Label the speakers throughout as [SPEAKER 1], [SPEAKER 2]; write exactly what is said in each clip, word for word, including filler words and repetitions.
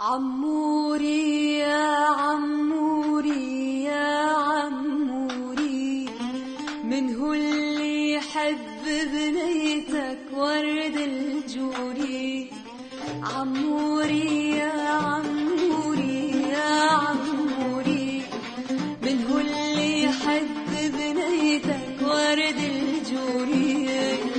[SPEAKER 1] عموري يا عموري يا عموري، من هو اللي يحب بنيتك ورد الجوري؟ عموري يا عموري يا عموري، من هو اللي يحب بنيتك ورد الجوري؟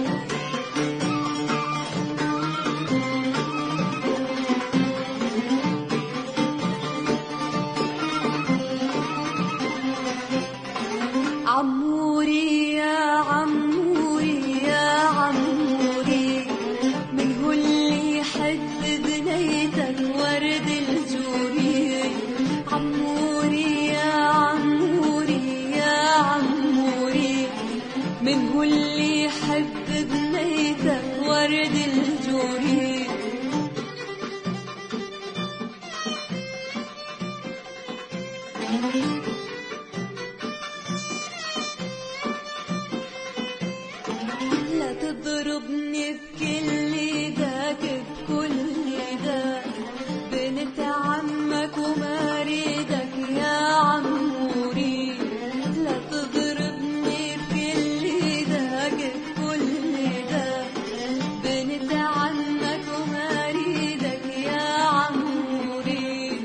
[SPEAKER 1] عموري يا عموري يا عموري، من هو اللي يحب بنيتك ورد الجوري؟ عموري يا عموري يا عموري، من هو اللي يحب بنيتك ورد الجوري؟ لا تضربني بكل ايدك بكل ايدك، بنت عمك وما ريدك يا عموري. لا تضربني بكل ايدك بكل ايدك، بنت عمك وما ريدك يا عموري.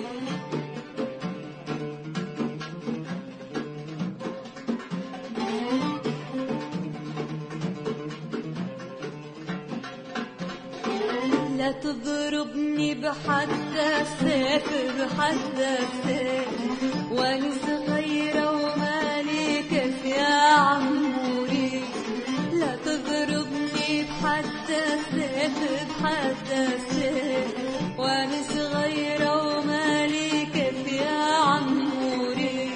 [SPEAKER 1] لا تضربني بحد السيف بحد السيف، وانا صغيرة ومالي كيف يا عموري. لا تضربني بحد السيف بحد السيف، وانا صغيرة ومالي كيف يا عموري.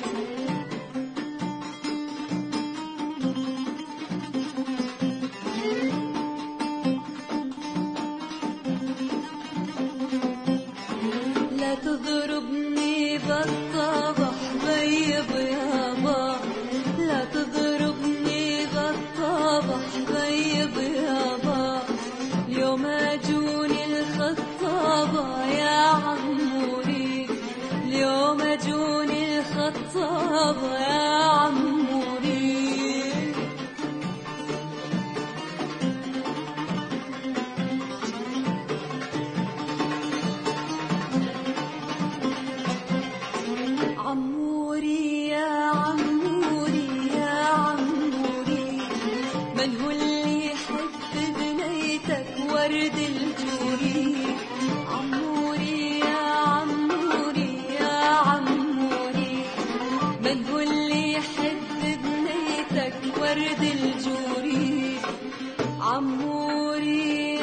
[SPEAKER 1] لا تضربني بالطبح بيض يابا، لا تضربني بالطبح بيض يابا، اليوم اجوني الخطابة يا عموري، اليوم اجوني الخطابة يا عموري. عموري يا عموري يا عموري، من هو اللي يحب بنيتك ورد الجوري؟ عموري يا عموري يا عموري، من هو اللي يحب بنيتك ورد الجوري؟ عموري